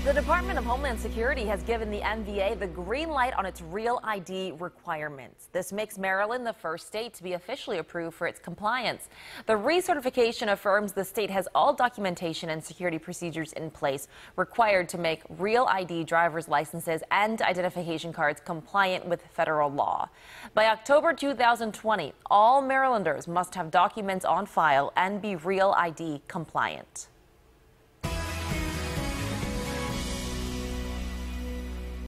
The Department of Homeland Security has given the MVA the green light on its Real ID requirements. This makes Maryland the first state to be officially approved for its compliance. The recertification affirms the state has all documentation and security procedures in place required to make Real ID driver's licenses and identification cards compliant with federal law. By October 2020, all Marylanders must have documents on file and be Real ID compliant.